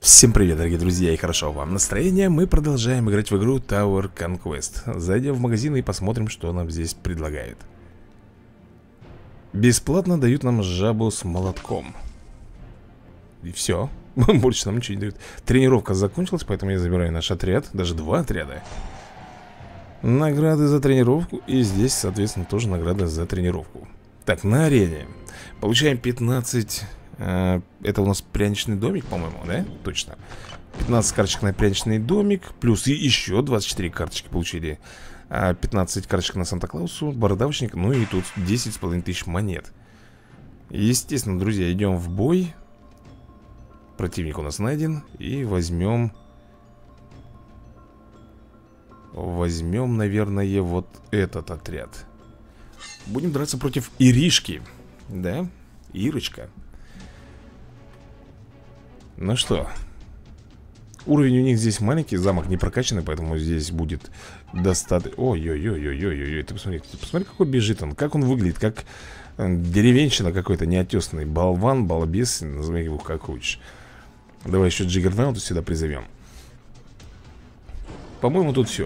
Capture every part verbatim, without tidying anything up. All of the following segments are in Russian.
Всем привет, дорогие друзья, и хорошо вам настроение. Мы продолжаем играть в игру Tower Conquest. Зайдем в магазин и посмотрим, что нам здесь предлагают. Бесплатно дают нам жабу с молотком. И все. Больше нам ничего не дают. Тренировка закончилась, поэтому я забираю наш отряд. Даже два отряда. Награды за тренировку. И здесь, соответственно, тоже награда за тренировку. Так, на арене получаем пятнадцать... Это у нас пряничный домик, по-моему, да? Точно. пятнадцать карточек на пряничный домик. Плюс и еще двадцать четыре карточки получили. пятнадцать карточек на Санта-Клаусу, бородавочник. Ну и тут десять с половиной тысяч монет. Естественно, друзья, идем в бой. Противник у нас найден. И возьмем Возьмем, наверное, вот этот отряд. Будем драться против Иришки. Да, Ирочка. Ну что, уровень у них здесь маленький, замок не прокачанный, поэтому здесь будет достаточно... Ой-ой-ой-ой-ой-ой, ты посмотри, ты посмотри, какой бежит он, как он выглядит, как деревенщина какой-то неотесанный, болван, балбес, назови его как хочешь. Давай еще Джиггернауту сюда призовем. По-моему, тут все.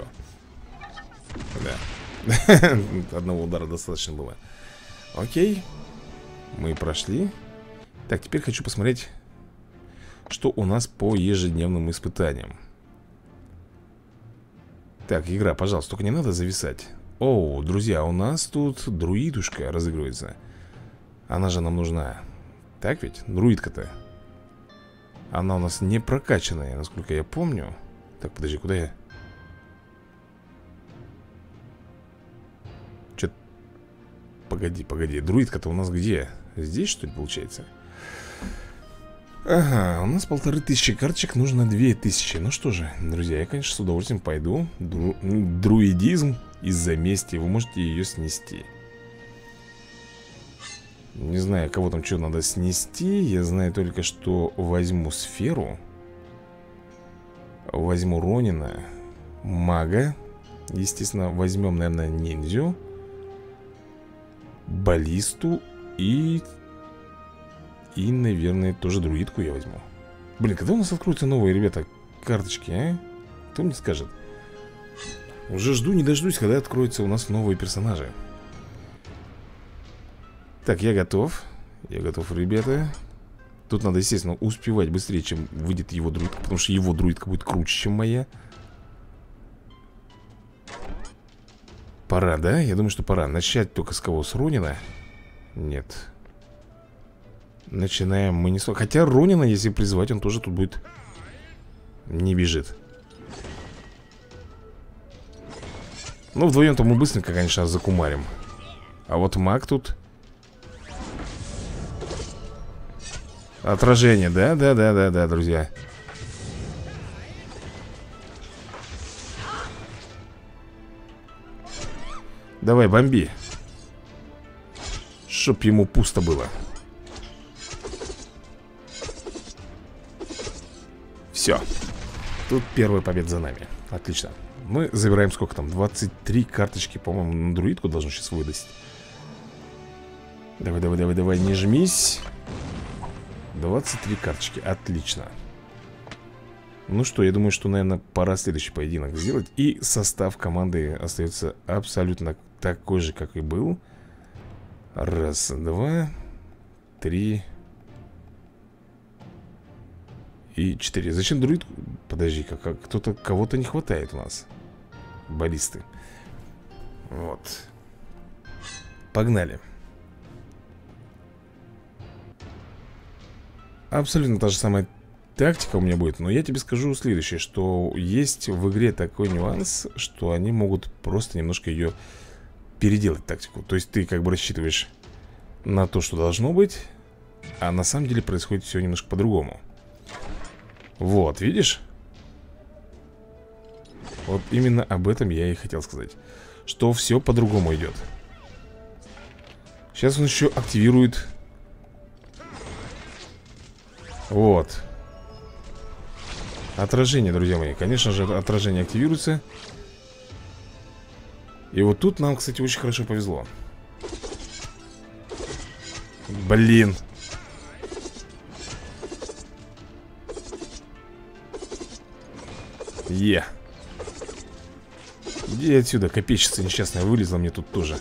Да. Одного удара достаточно было. Окей. Мы прошли. Так, теперь хочу посмотреть, что у нас по ежедневным испытаниям. Так, игра, пожалуйста, только не надо зависать. О, друзья, у нас тут друидушка разыгрывается. Она же нам нужна. Так ведь? Друидка-то. Она у нас не прокачанная, насколько я помню. Так, подожди, куда я? Че? Погоди, погоди. Друидка-то у нас где? Здесь, что ли, получается? Ага, у нас полторы тысячи карточек, нужно две тысячи. Ну что же, друзья, я, конечно, с удовольствием пойду. Дру... Друидизм из-за мести. Вы можете ее снести. Не знаю, кого там что надо снести. Я знаю только, что возьму сферу. Возьму Ронина. Мага. Естественно, возьмем, наверное, ниндзю. Баллисту и... И, наверное, тоже друидку я возьму. Блин, когда у нас откроются новые, ребята, карточки, а? Кто мне скажет? Уже жду, не дождусь, когда откроются у нас новые персонажи. Так, я готов. Я готов, ребята. Тут надо, естественно, успевать быстрее, чем выйдет его друидка, потому что его друидка будет круче, чем моя. Пора, да? Я думаю, что пора. Начать только с кого? С Ронина? Нет. Начинаем мы не... Хотя Ронина, если призвать, он тоже тут будет... Не бежит. Ну, вдвоем-то мы быстренько, конечно, закумарим. А вот маг тут... Отражение, да, да, да, да, да, друзья. Давай, бомби. Чтоб ему пусто было. Все. Тут первая победа за нами. Отлично. Мы забираем сколько там? двадцать три карточки, по-моему, на друидку должен сейчас выдать. Давай, давай, давай, давай, не жмись. двадцать три карточки. Отлично. Ну что, я думаю, что, наверное, пора следующий поединок сделать. И состав команды остается абсолютно такой же, как и был. Раз, два, три... И четыре. Зачем друид? Подожди, как кто-то, кого-то не хватает у нас. Баллисты. Вот. Погнали. Абсолютно та же самая тактика у меня будет. Но я тебе скажу следующее, что есть в игре такой нюанс, что они могут просто немножко ее переделать, тактику. То есть ты как бы рассчитываешь на то, что должно быть, а на самом деле происходит все немножко по-другому. Вот, видишь? Вот именно об этом я и хотел сказать. Что все по-другому идет. Сейчас он еще активирует. Вот. Отражение, друзья мои. Конечно же, отражение активируется. И вот тут нам, кстати, очень хорошо повезло. Блин. Е. Иди отсюда, копейщица несчастная, вылезла мне тут тоже.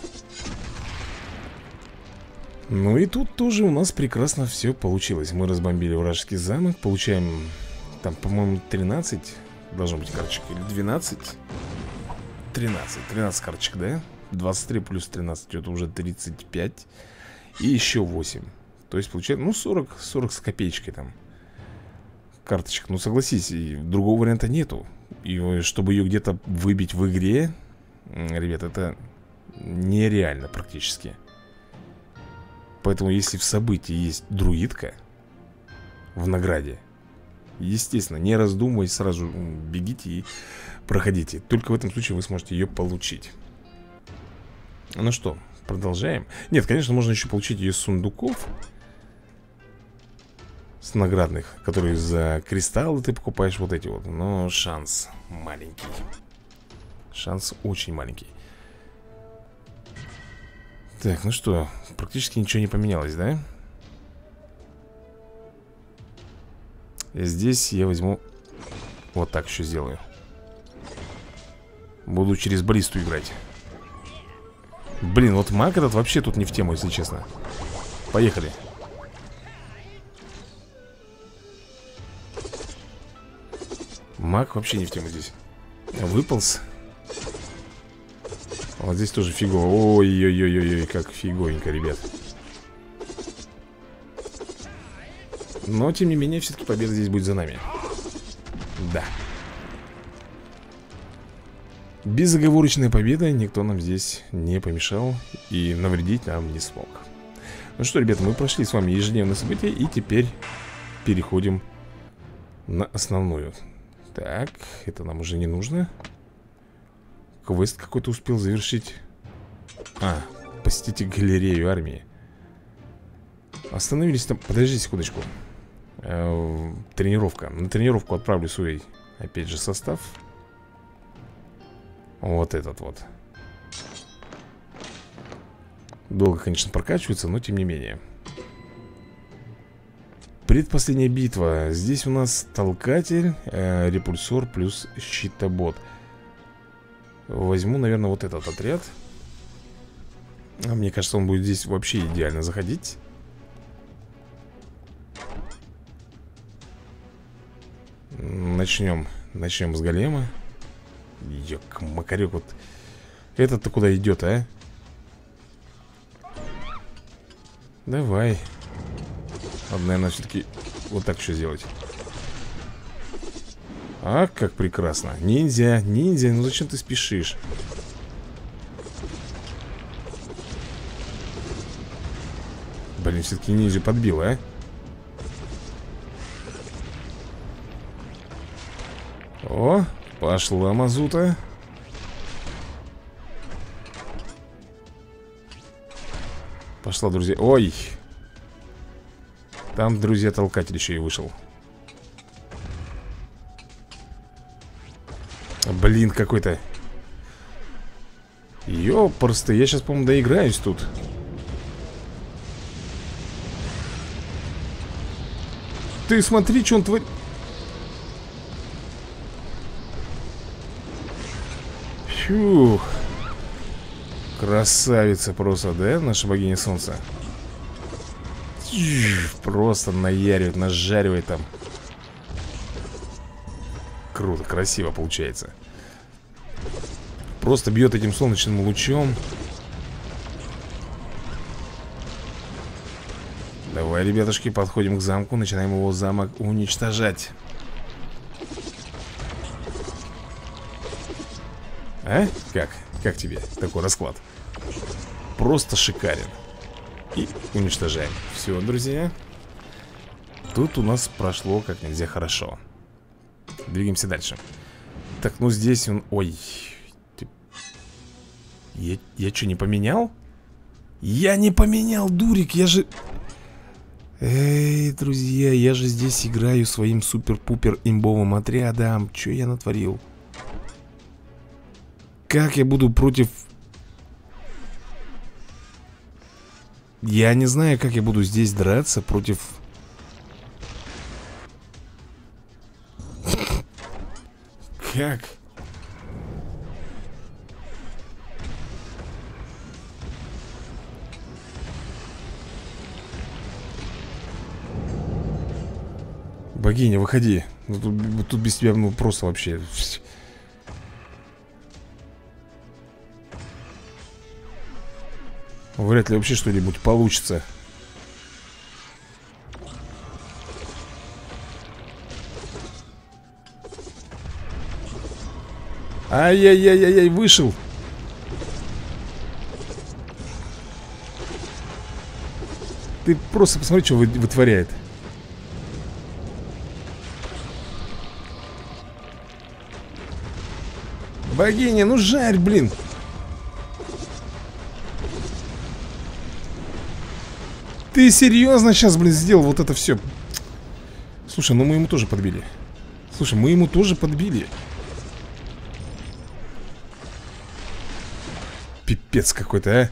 Ну и тут тоже у нас прекрасно все получилось. Мы разбомбили вражеский замок. Получаем, там, по-моему, тринадцать. Должно быть карточек, или двенадцать. тринадцать, тринадцать карточек, да? двадцать три плюс тринадцать, это уже тридцать пять. И еще восемь. То есть получается, ну, сорок, сорок с копеечкой там карточек. Ну, согласись, и другого варианта нету. И чтобы ее где-то выбить в игре, ребят, это нереально практически. Поэтому если в событии есть друидка в награде, естественно, не раздумывая, сразу бегите и проходите. Только в этом случае вы сможете ее получить. Ну что, продолжаем. Нет, конечно, можно еще получить ее с сундуков, с наградных, которые за кристаллы ты покупаешь, вот эти вот. Но шанс маленький. Шанс очень маленький. Так, ну что, практически ничего не поменялось, да? Здесь я возьму вот так еще сделаю. Буду через баллисту играть. Блин, вот маг этот вообще тут не в тему, если честно. Поехали. Маг вообще не в тему здесь. Выполз. Вот здесь тоже фигово. Ой-ой-ой-ой, как фиговенько, ребят. Но, тем не менее, все-таки победа здесь будет за нами. Да. Безоговорочная победа. Никто нам здесь не помешал и навредить нам не смог. Ну что, ребята, мы прошли с вами ежедневные события. И теперь переходим на основную. Так, это нам уже не нужно. Квест какой-то успел завершить. А, посетите галерею армии. Остановились там. Подожди секундочку. э, Тренировка. На тренировку отправлю свой, опять же, состав. Вот этот вот. Долго, конечно, прокачивается, но тем не менее. Предпоследняя битва. Здесь у нас толкатель, э, репульсор плюс щитобот. Возьму, наверное, вот этот отряд. А мне кажется, он будет здесь вообще идеально заходить. Начнем. Начнем с голема. Ёк, макарек, вот. Этот-то куда идет, а? Давай. Надо, наверное, все-таки вот так еще сделать. А, как прекрасно. Ниндзя, ниндзя, ну зачем ты спешишь? Блин, все-таки ниндзя подбил, а? О, пошла мазута. Пошла, друзья. Ой. Там, друзья, толкатель еще и вышел. Блин, какой-то. Ёпрсты, я сейчас, по-моему, доиграюсь тут. Ты смотри, что он творит. Фух. Красавица просто, да, наша богиня солнца? Просто наяривает, нажаривает там. Круто, красиво получается. Просто бьет этим солнечным лучом. Давай, ребятушки, подходим к замку. Начинаем его замок уничтожать. А? Как? Как тебе такой расклад? Просто шикарен. И уничтожаем. Все, друзья. Тут у нас прошло как нельзя хорошо. Двигаемся дальше. Так, ну здесь он... Ой. Ты... Я, я что, не поменял? Я не поменял, дурик, я же... Эй, друзья, я же здесь играю своим супер-пупер имбовым отрядом. Че я натворил? Как я буду против... Я не знаю, как я буду здесь драться против... Как? Богиня, выходи. Ну, тут, тут без тебя, ну, просто вообще... Вряд ли вообще что-нибудь получится. Ай-яй-яй-яй-яй, вышел. Ты просто посмотри, что вытворяет. Богиня, ну жарь, блин. Ты серьезно сейчас, блин, сделал вот это все? Слушай, ну мы ему тоже подбили. Слушай, мы ему тоже подбили. Пипец какой-то, а.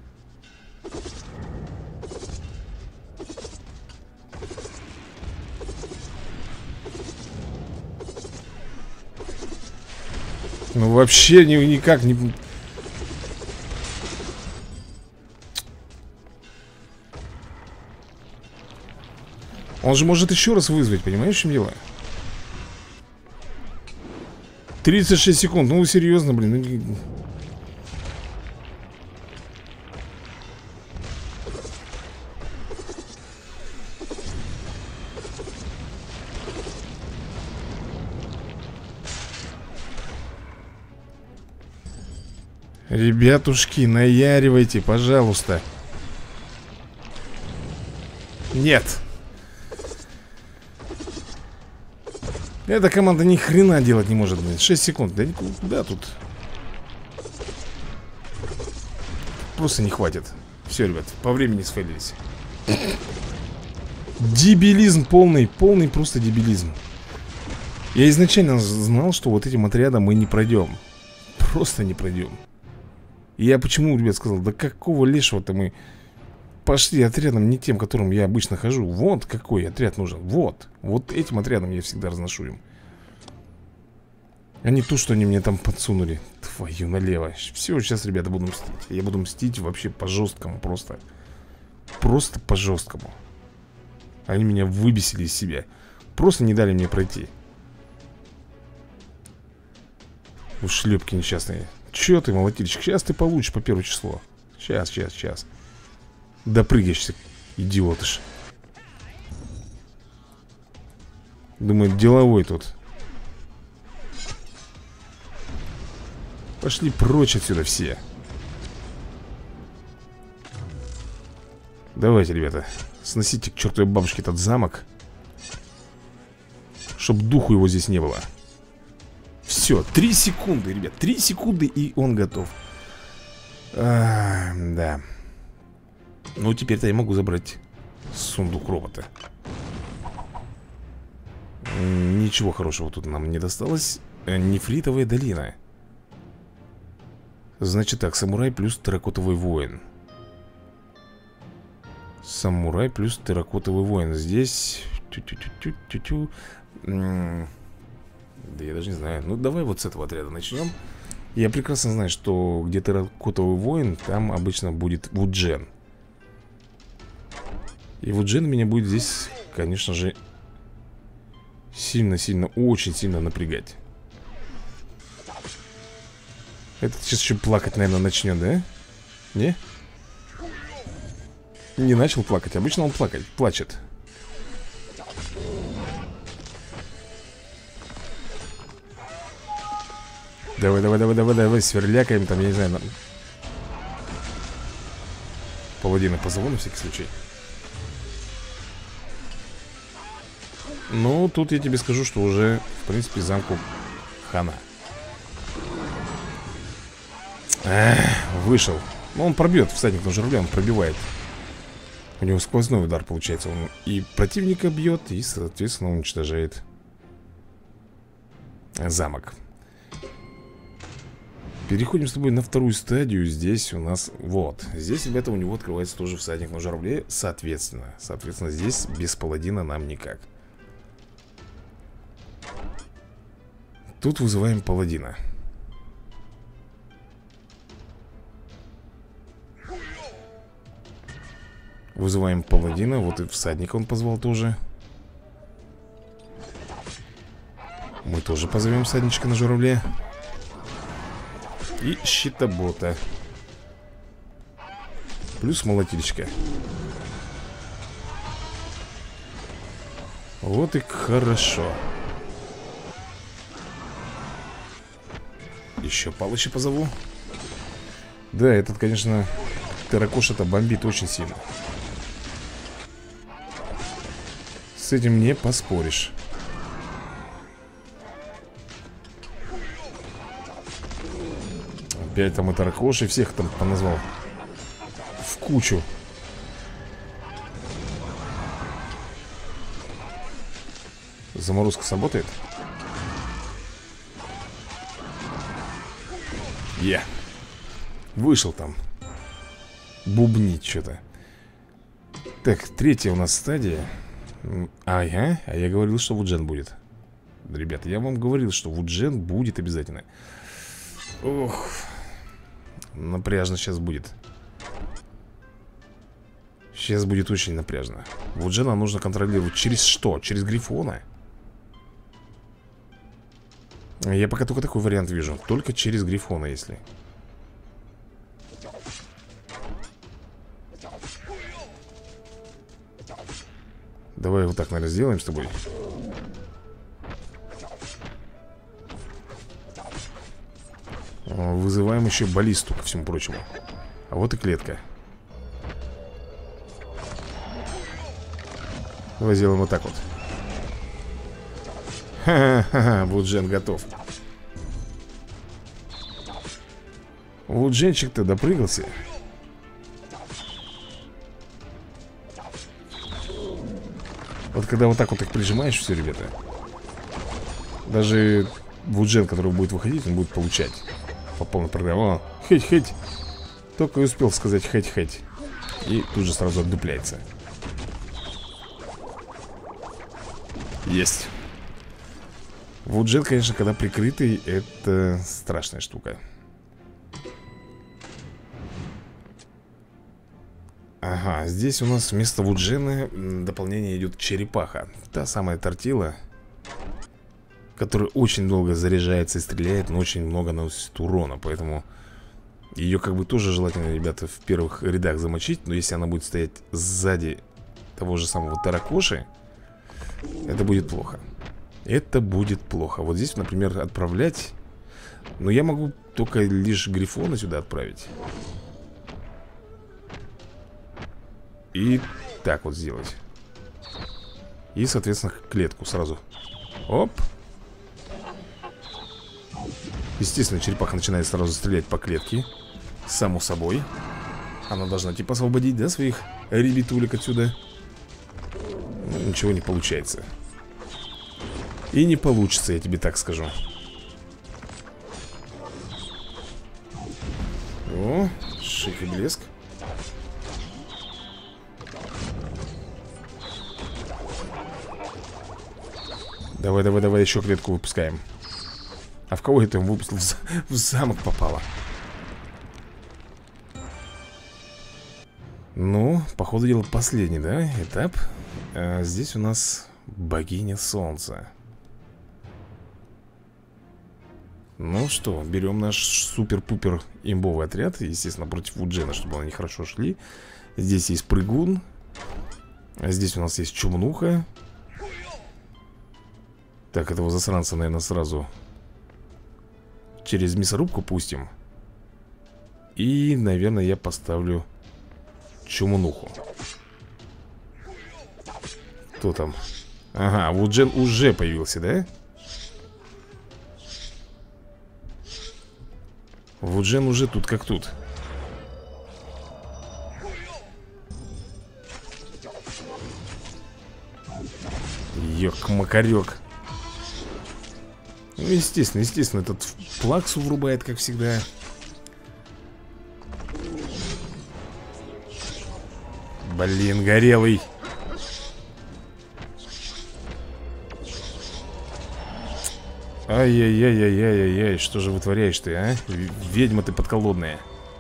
Ну вообще ни, никак не... Он же может еще раз вызвать, понимаешь, в чем дело? тридцать шесть секунд, ну серьезно, блин. Ну... Ребятушки, наяривайте, пожалуйста. Нет. Эта команда ни хрена делать не может, блин. шесть секунд. Да никуда тут. Просто не хватит. Все, ребят, по времени сфейлились. Дебилизм полный, полный просто дебилизм. Я изначально знал, что вот этим отрядом мы не пройдем. Просто не пройдем. И я почему, ребят, сказал, да какого лешего-то мы пошли отрядом не тем, которым я обычно хожу. Вот какой отряд нужен. Вот. Вот этим отрядом я всегда разношу им. А не то, что они мне там подсунули. Твою налево. Все, сейчас, ребята, буду мстить. Я буду мстить вообще по-жесткому просто. Просто по-жесткому. Они меня выбесили из себя. Просто не дали мне пройти. Ушлепки несчастные. Че ты, молотильщик? Сейчас ты получишь по первое число. Сейчас, сейчас, сейчас. Допрыгаешься, идиотыш. Думаю, деловой тут. Пошли прочь отсюда все. Давайте, ребята, сносите к чертовой бабушке этот замок. Чтоб духу его здесь не было. Все, три секунды, ребят, три секунды, и он готов. а, Да. Ну, теперь-то я могу забрать сундук робота. Ничего хорошего тут нам не досталось. Нефритовая долина. Значит так, самурай плюс терракотовый воин. Самурай плюс терракотовый воин. Здесь... Тю-тю-тю-тю-тю. Да я даже не знаю. Ну, давай вот с этого отряда начнем. Я прекрасно знаю, что где терракотовый воин, там обычно будет Вуджен. И Вуджен меня будет здесь, конечно же, сильно-сильно, очень сильно напрягать. Этот сейчас еще плакать, наверное, начнет, да? Не? Не начал плакать. Обычно он плакать, плачет. Давай, давай, давай, давай, давай, сверлякаем там, я не знаю. Нам... Паладина позову на всякий случай. Ну, тут я тебе скажу, что уже, в принципе, замку хана. Эх, вышел. Ну, он пробьет, всадник на журавле, он пробивает. У него сквозной удар получается. Он и противника бьет, и, соответственно, уничтожает замок. Переходим с тобой на вторую стадию. Здесь у нас, вот, здесь, ребята, у него открывается тоже всадник на журавле. Соответственно, соответственно, здесь без паладина нам никак. тут вызываем паладина. Вызываем паладина. Вот и всадника он позвал тоже. Мы тоже позовем всадничка на журавле. И щитобота. Плюс молотильщика. Вот и хорошо. Еще Палыча позову. Да, этот, конечно, Терракоша-то бомбит очень сильно. С этим не поспоришь. Опять там и Терракоши, всех там поназвал в кучу. Заморозка сработает? Я yeah. Вышел там бубнить что-то. Так, третья у нас стадия. Ага, а я говорил, что Вуджен будет. Ребята, я вам говорил, что Вуджен будет обязательно. Ох, напряжно сейчас будет. Сейчас будет очень напряжно. Вуджена нужно контролировать через что? Через Грифона? Я пока только такой вариант вижу. Только через Грифона, если. Давай вот так, наверное, сделаем с тобой. Вызываем еще баллисту, ко всему прочему. А вот и клетка. Давай сделаем вот так вот. Ха-ха-ха, Вуджен готов. Вудженчик-то допрыгался. Вот когда вот так вот их прижимаешь, все, ребята. Даже Вуджен, который будет выходить, он будет получать по полной программе. О, хыть-хыть. Только и успел сказать хыть-хыть. И тут же сразу отдупляется. Есть. Вуджен, конечно, когда прикрытый, это страшная штука. Ага, здесь у нас вместо Вуджена дополнение идет черепаха. Та самая тортила, которая очень долго заряжается и стреляет, но очень много наносит урона. Поэтому ее как бы тоже желательно, ребята, в первых рядах замочить. Но если она будет стоять сзади того же самого Терракоши, это будет плохо. Это будет плохо. Вот здесь, например, отправлять. Но я могу только лишь Грифона сюда отправить. И так вот сделать. И, соответственно, клетку сразу. Оп. Естественно, черепаха начинает сразу стрелять по клетке. Само собой. Она должна типа освободить, да, своих ребятулек отсюда. Но ничего не получается. И не получится, я тебе так скажу. О, шик и блеск. Давай, давай, давай, еще клетку выпускаем. А в кого это он выпустил? В, в замок попало. Ну, походу дела последний, да, этап. А здесь у нас богиня солнца. Ну что, берем наш супер-пупер имбовый отряд. Естественно, против Вуджена, чтобы они хорошо шли. Здесь есть прыгун. А здесь у нас есть чумнуха. Так, этого засранца, наверное, сразу через мясорубку пустим. И, наверное, я поставлю чумнуху. Кто там? Ага, Вуджен уже появился, да? Вуджен уже тут как тут. Ёк-макарёк. Ну, естественно, естественно, этот плаксу врубает, как всегда. Блин, горелый. Ай-яй-яй-яй-яй-яй, что же вытворяешь ты, а? Ведьма ты подколодная.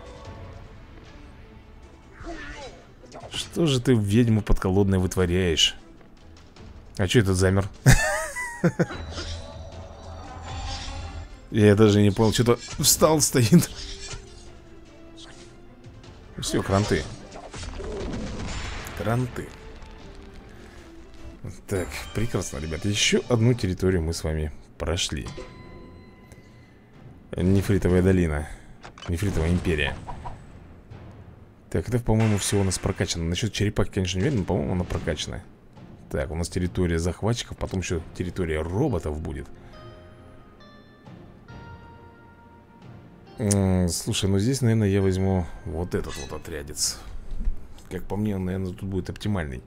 Что же ты, ведьма подколодная, вытворяешь? А что этот замер? Я даже не понял, что-то встал, стоит. Все, кранты. Кранты. Так, прекрасно, ребята. Еще одну территорию мы с вами прошли. Нефритовая долина. Нефритовая империя. Так, это, по-моему, все у нас прокачано. Насчет черепахи, конечно, не уверен, но, по-моему, она прокачана. Так, у нас территория захватчиков. Потом еще территория роботов будет. М-м, слушай, ну здесь, наверное, я возьму вот этот вот отрядец. Как по мне, он, наверное, тут будет оптимальный.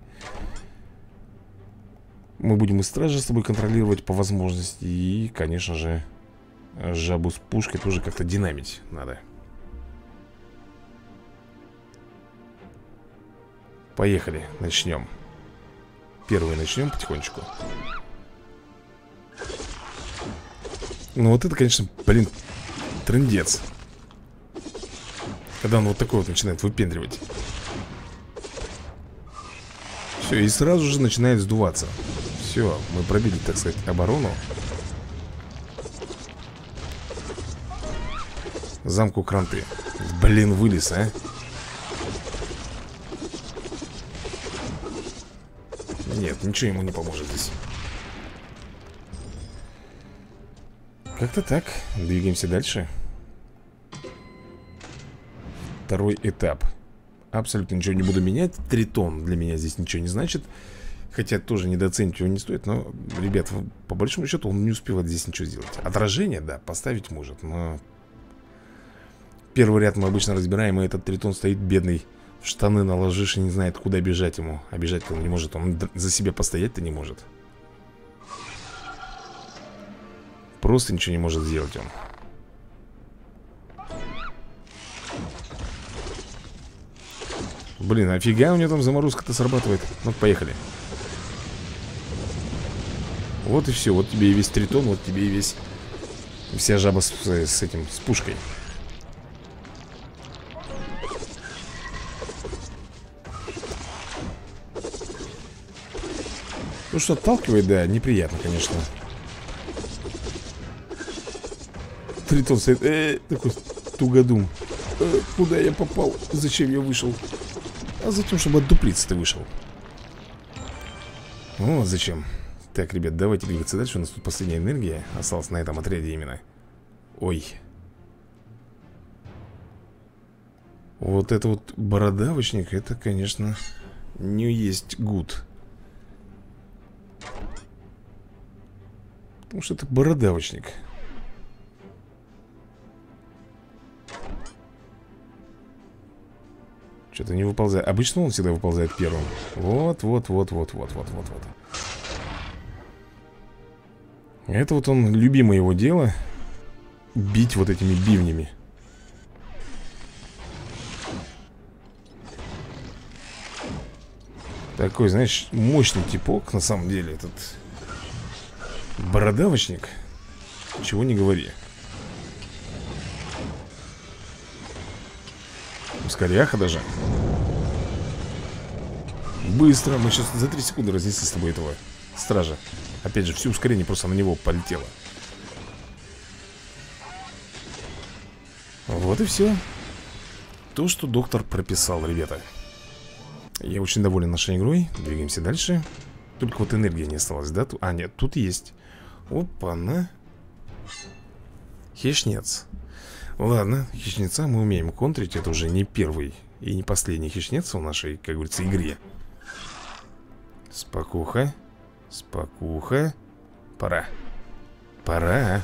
Мы будем и стражи с тобой контролировать по возможности. И, конечно же, жабу с пушкой тоже как-то динамить надо. Поехали, начнем. Первый начнем потихонечку. Ну вот это, конечно, блин, трындец. Когда он вот такой вот начинает выпендривать. Все, и сразу же начинает сдуваться. Все, мы пробили, так сказать, оборону. Замку кранты. Блин, вылез, а. Нет, ничего ему не поможет здесь. Как-то так. Двигаемся дальше. Второй этап. Абсолютно ничего не буду менять. Тритон для меня здесь ничего не значит. Хотя тоже недооценить его не стоит. Но, ребят, по большому счету он не успевает здесь ничего сделать. Отражение, да, поставить может. Но первый ряд мы обычно разбираем. И этот тритон стоит бедный. В штаны наложишь и не знает, куда бежать ему. А бежать-то он не может. Он за себя постоять-то не может. Просто ничего не может сделать он. Блин, офига у него там заморозка-то срабатывает. Ну, поехали. Вот и все. Вот тебе и весь тритон. Вот тебе и весь... Вся жаба с, с этим, с пушкой. Ну что, отталкивает, да, неприятно, конечно. Тритон стоит, э, такой тугодум. э, Куда я попал? Зачем я вышел? А затем, чтобы отдуплиться ты вышел. Вот зачем. Так, ребят, давайте двигаться дальше. У нас тут последняя энергия осталась на этом отряде именно. Ой. Вот это вот бородавочник, это, конечно, не есть гуд. Потому что это бородавочник. Что-то не выползает. Обычно он всегда выползает первым. Вот, вот, вот, вот, вот, вот, вот, вот. Это вот он, любимое его дело. Бить вот этими бивнями. Такой, знаешь, мощный типок, на самом деле, этот бородавочник. Чего не говори. Ускоряха даже. Быстро. Мы сейчас за три секунды разнесли с тобой этого стража. Опять же, все ускорение просто на него полетело. Вот и все. То, что доктор прописал, ребята. Я очень доволен нашей игрой. Двигаемся дальше. Только вот энергия не осталась, да? А, нет, тут есть. Опа-на. Хищнец. Ладно, хищнеца мы умеем контрить. Это уже не первый и не последний хищнец в нашей, как говорится, игре. Спокуха. Спокуха. Пора. Пора.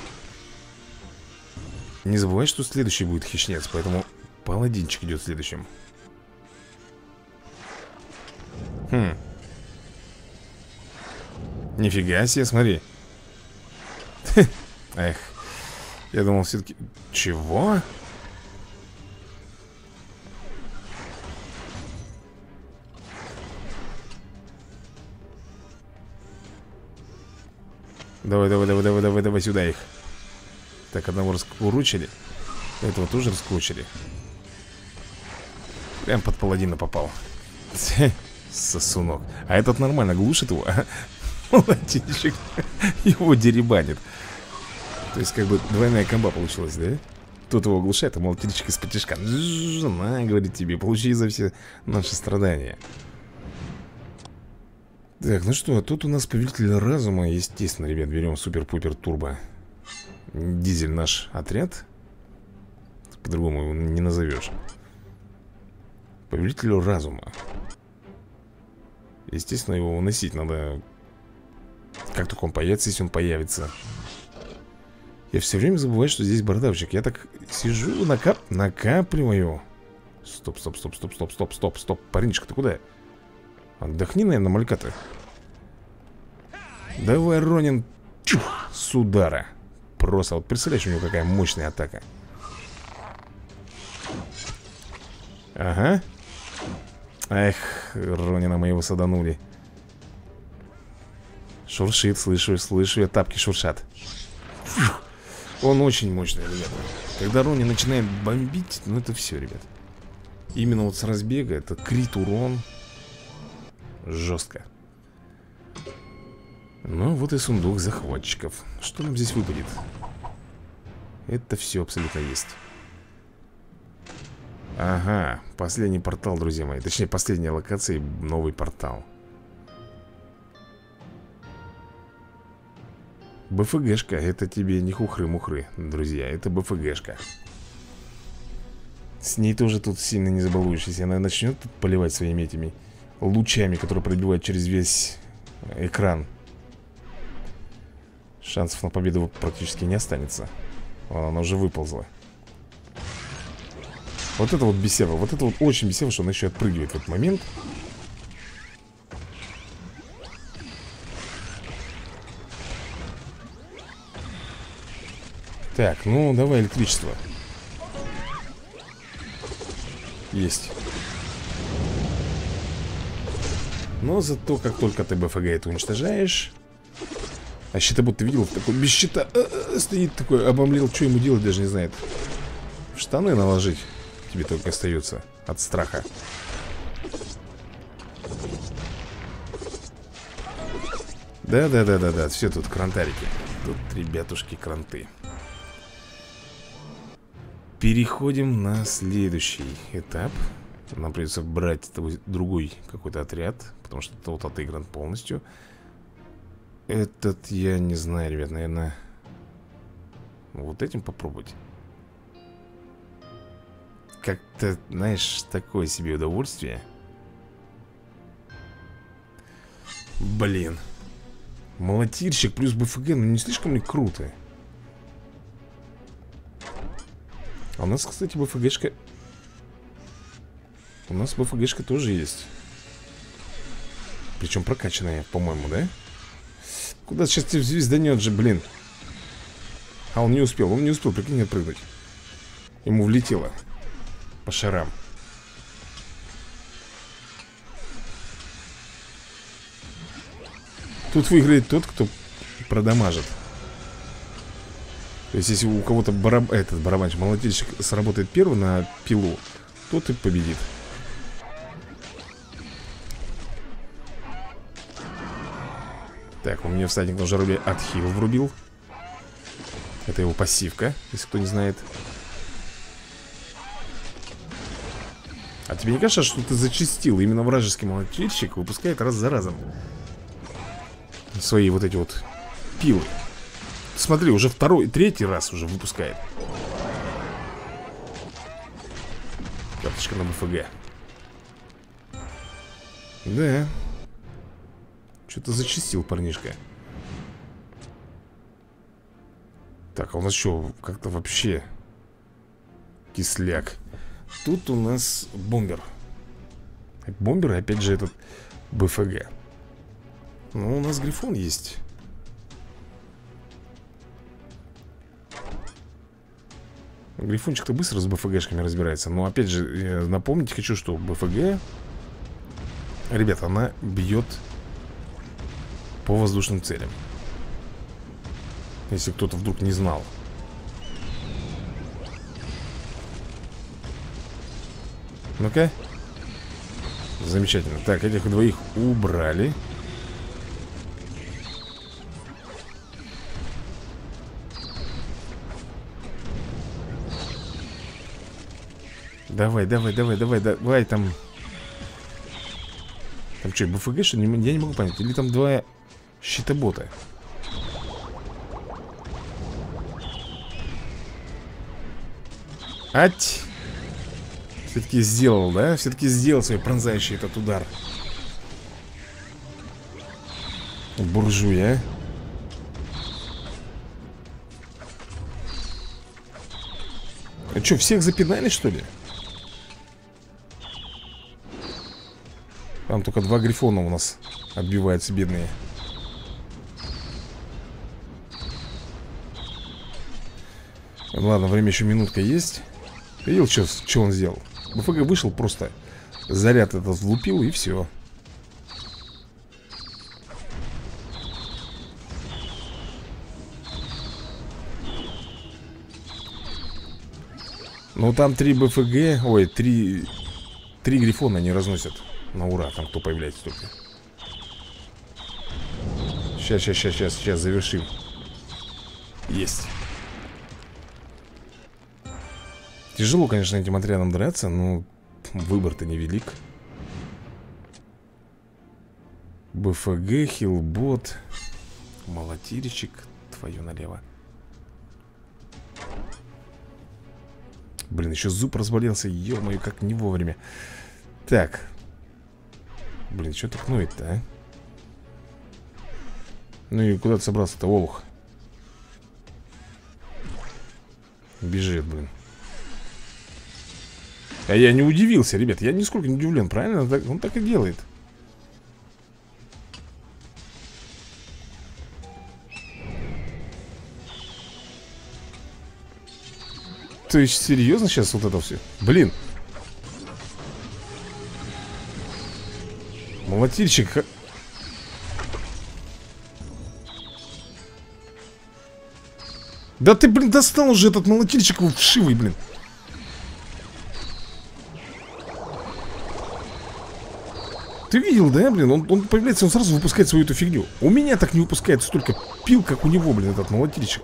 Не забывай, что следующий будет хищнец. Поэтому паладинчик идет следующим. Хм. Нифига себе, смотри. Эх. Я думал все-таки... Чего? Давай, давай, давай, давай, давай, давай сюда их. Так, одного раскручили. Этого тоже раскручили. Прям под паладина попал. Сосунок. А этот нормально глушит его. Молодечек. Его деребанит. То есть как бы двойная комба получилась, да? Тут его оглушает, а молотильщик из-под тишка. На, говорит тебе, получи за все наши страдания. Так, ну что, тут у нас повелитель разума. Естественно, ребят, берем супер-пупер турбо дизель наш отряд. По-другому его не назовешь. Повелителю разума. Естественно, его уносить надо. Как только он появится, если он появится. Я все время забываю, что здесь бардавчик. Я так сижу, накап... накапливаю. Стоп, стоп, стоп, стоп, стоп, стоп, стоп, стоп. Парничка, ты куда? Отдохни, наверное, малька-то. Давай, Ронин. Чух, с удара. Просто, вот представляешь, у него какая мощная атака. Ага. Эх, Ронина моего саданули. Шуршит, слышу, слышу, я тапки шуршат. Фух. Он очень мощный, ребята. Когда Ронин начинает бомбить, ну это все, ребят. Именно вот с разбега это крит урон. Жестко. Ну вот и сундук захватчиков. Что нам здесь выпадет? Это все абсолютно есть. Ага, последний портал, друзья мои. Точнее, последняя локация и новый портал. БФГшка, это тебе не хухры-мухры, друзья. Это БФГшка. С ней тоже тут сильно не забалуешь. Если она начнет тут поливать своими этими лучами, которые пробивают через весь экран, шансов на победу практически не останется. Она уже выползла. Вот это вот бесево. Вот это вот очень бесево, что она еще отпрыгивает в этот момент. Так, ну давай электричество. Есть. Но зато, как только ты БФГ это уничтожаешь. А щитобот, ты видел? Такой без щита а -а -а, стоит такой, обомлел. Что ему делать, даже не знает. В штаны наложить тебе только остается от страха. Да-да-да-да-да, все тут крантарики. Тут, ребятушки, кранты. Переходим на следующий этап. Нам придется брать другой какой-то отряд, потому что тот отыгран полностью. Этот я не знаю, ребят, наверное, вот этим попробовать. Как-то, знаешь, такое себе удовольствие. Блин. Молотильщик плюс БФГ, ну не слишком ли круто? А у нас, кстати, БФГшка. У нас БФГшка тоже есть. Причем прокачанная, по-моему, да? Куда сейчас тебе звезданет же, блин. А он не успел, он не успел, прикинь, отпрыгнуть. Ему влетело по шарам. Тут выиграет тот, кто продамажит. То есть, если у кого-то бараб... этот барабанщик, молотильщик сработает первый на пилу, тот и победит. Так, у меня всадник на жарове отхил врубил. Это его пассивка, если кто не знает. А тебе не кажется, что ты зачастил? Именно вражеский молотильщик выпускает раз за разом свои вот эти вот пилы. Смотри, уже второй, третий раз уже выпускает. Карточка на БФГ. Да. Что-то зачастил парнишка. Так, а у нас что, как-то вообще кисляк. Тут у нас бомбер. Бомбер и опять же этот БФГ. Ну, у нас грифон есть. Грифончик-то быстро с БФГшками разбирается. Но опять же, напомнить хочу, что БФГ, ребята, она бьет по воздушным целям. Если кто-то вдруг не знал. Ну-ка. Замечательно. Так, этих двоих убрали. Давай, давай, давай, давай, давай, там. Там что, БФГ, что ли? Я не могу понять. Или там два щитобота? Ать! Все-таки сделал, да? Все-таки сделал свой пронзающий этот удар. Буржуй, а? А что, всех запинали, что ли? Там только два грифона у нас отбиваются, бедные. Ладно, время еще минутка есть. Видел, что, что он сделал? БФГ вышел, просто заряд этот влупил, и все. Ну там три БФГ. Ой, три Три грифона не разносят на ура. Там кто появляется только. Сейчас, сейчас, сейчас, сейчас, сейчас завершим. Есть. Тяжело, конечно, этим отрядом драться, но выбор-то невелик. БФГ, хилбот, молотильщик. Твою налево. Блин, еще зуб разболелся. Ё-моё, как не вовремя. Так. Блин, что так ноет-то, а? Ну и куда ты собрался-то, олух? Бежит, блин. А я не удивился, ребят. Я нисколько не удивлен, правильно? Он так, он так и делает. То есть, серьезно сейчас вот это все? Блин. Молотильщик. Да ты, блин, достал уже этот молотильщик вшивый, блин. Ты видел, да, блин? Он, он появляется, он сразу выпускает свою эту фигню. У меня так не выпускает столько пил, как у него, блин, этот молотильщик.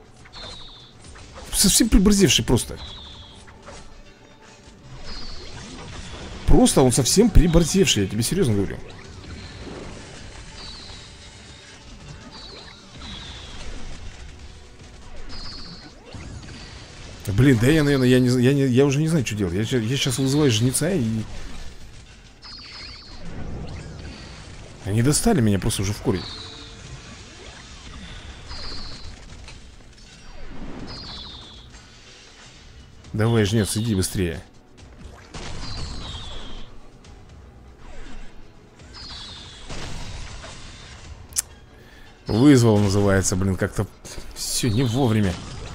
Совсем приборзевший просто. Просто он совсем приборзевший, я тебе серьезно говорю. Блин, да я, наверное, я, не, я, не, я уже не знаю, что делать. Я, я сейчас вызываю жнеца и... Они достали меня просто уже в корень. Давай, жнец, иди быстрее. Вызвал, называется, блин, как-то все не вовремя.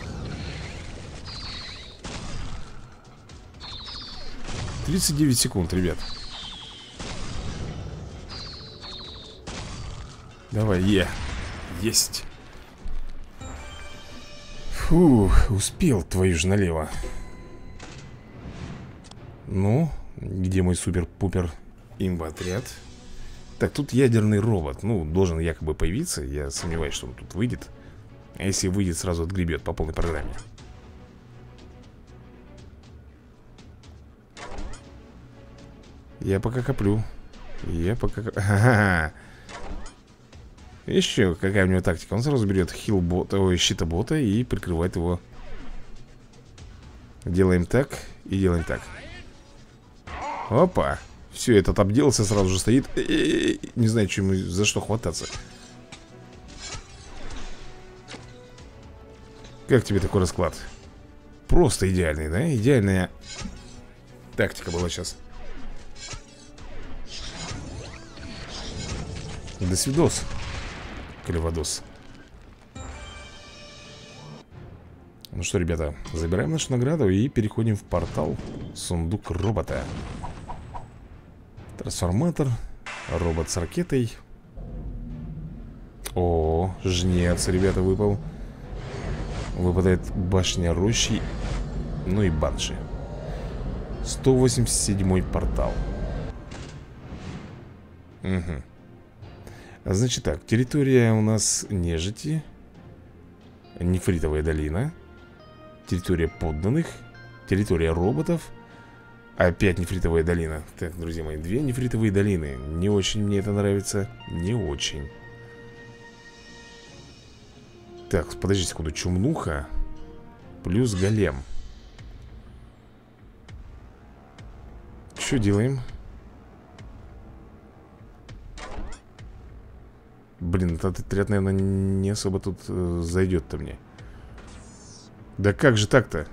тридцать девять секунд, ребят. Давай, е. Есть. Фу, успел, твою ж налево. Ну, где мой супер-пупер имба-отряд? Так, тут ядерный робот. Ну, должен якобы появиться. Я сомневаюсь, что он тут выйдет. А если выйдет, сразу отгребет по полной программе. Я пока коплю. Я пока... Ага. Еще какая у него тактика. Он сразу берет хилбота, ой, щитобота и прикрывает его. Делаем так и делаем так. Опа. Все, этот обделался, сразу же стоит. Не знаю, чему, за что хвататься. Как тебе такой расклад? Просто идеальный, да? Идеальная тактика была сейчас. До свидос, Клеводос. Ну что, ребята, забираем нашу награду и переходим в портал. Сундук робота. Трансформатор. Робот с ракетой. О, жнец, ребята, выпал. Выпадает башня рощи. Ну и банши. сто восемьдесят седьмой портал. Угу. Значит так, территория у нас нежити. Нефритовая долина. Территория подданных. Территория роботов. Опять нефритовая долина. Так, друзья мои, две нефритовые долины. Не очень мне это нравится. Не очень. Так, подожди секунду. Чумнуха плюс голем. Что делаем? Блин, этот отряд, наверное, не особо тут э, зайдет-то мне. Да как же так-то?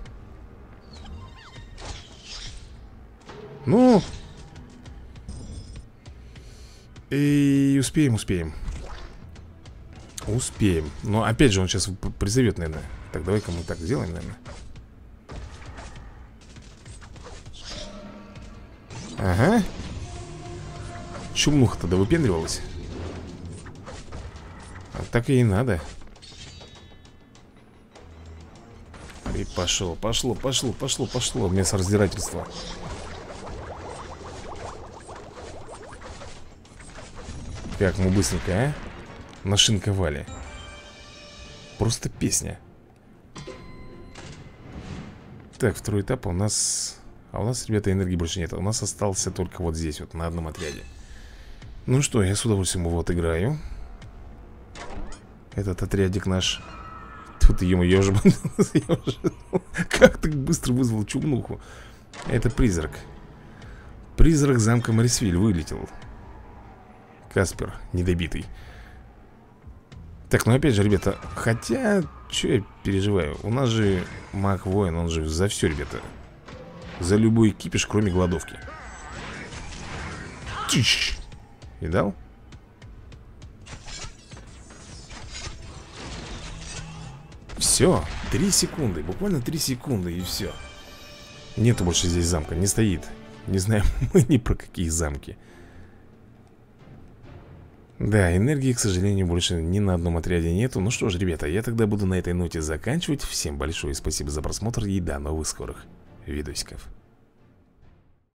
Ну! И успеем, успеем. Успеем. Но опять же он сейчас призовет, наверное. Так, давай-ка мы так сделаем, наверное. Ага. Чумнуха тогда выпендривалась. А так и надо. И пошло, пошло, пошло, пошло, пошло. Мясораздирательство. Как мы быстренько, а? Нашинковали. Просто песня. Так, второй этап у нас... А у нас, ребята, энергии больше нет. У нас остался только вот здесь вот, на одном отряде. Ну что, я с удовольствием его отыграю. Этот отрядик наш. Тут, ё-моё, я уже... Как так быстро вызвал чумнуху? Это призрак. Призрак замка Морисвиль вылетел. Каспер, недобитый. Так, ну опять же, ребята, хотя, что я переживаю? У нас же маг-воин, он же за все, ребята. За любой кипиш, кроме голодовки. Тыщ! Видал? Все, три секунды, буквально три секунды и все. Нету больше здесь замка, не стоит. Не знаем мы ни про какие замки. Да, энергии, к сожалению, больше ни на одном отряде нету. Ну что ж, ребята, я тогда буду на этой ноте заканчивать. Всем большое спасибо за просмотр и до новых скорых видосиков.